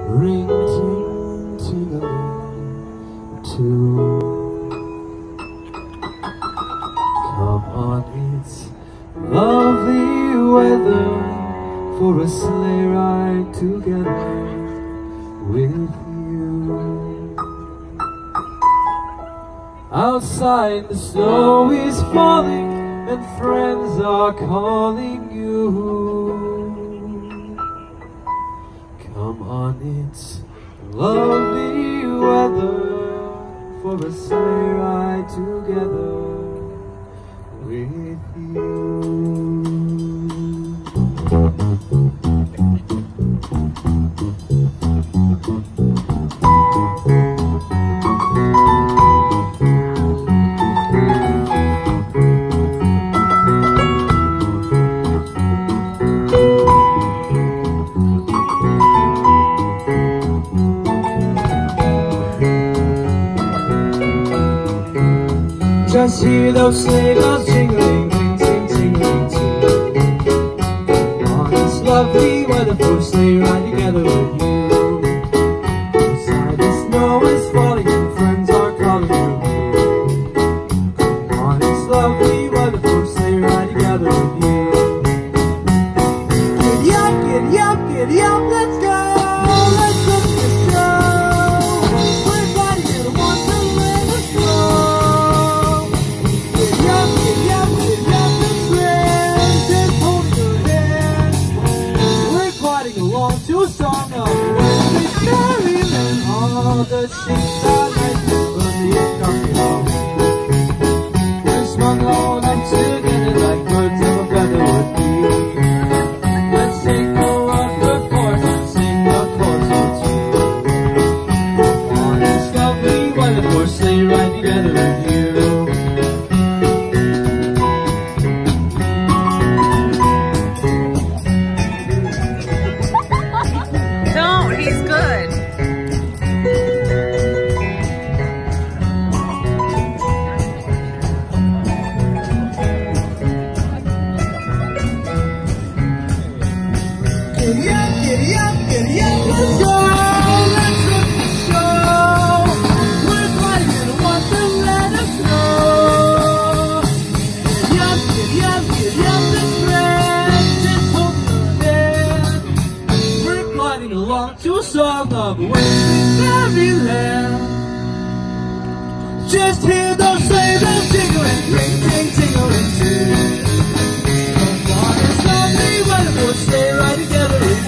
ring ting tingling too. Come on, it's lovely weather for a sleigh ride together with you. Outside the snow is falling and friends are calling you. Come on, it's lovely weather for a sleigh ride together with you. Just hear those sleigh bells jingling, ting, ting, tingling, ting. Oh, it's lovely weather for a sleigh ride together with you. Outside the snow is falling and friends are calling you. Oh, it's lovely weather for a sleigh ride together with you. Giddy up, giddy up, giddy up, let's go! Let's look at the show! We're riding in a wonderland of snow. To a song of Reliant. All the sheets are nice, but the comfy home. We're smug all up together like birds of a feather would be. Let's take a wonderful course and sing a chorus or two. On this lovely weather for a sleigh ride together with you. He's good. Giddy up, giddy up, giddy up, let's go! Let's look the show! We're flying in a wonderland of snow. Giddy up, giddy up, giddy up, let's rest. Just hold your hand. We're gliding along to a song of Fairyland. Just hear those sleigh bells jingling, ring, ting, tingling too. Come on, it's lovely weather for a sleigh ride together.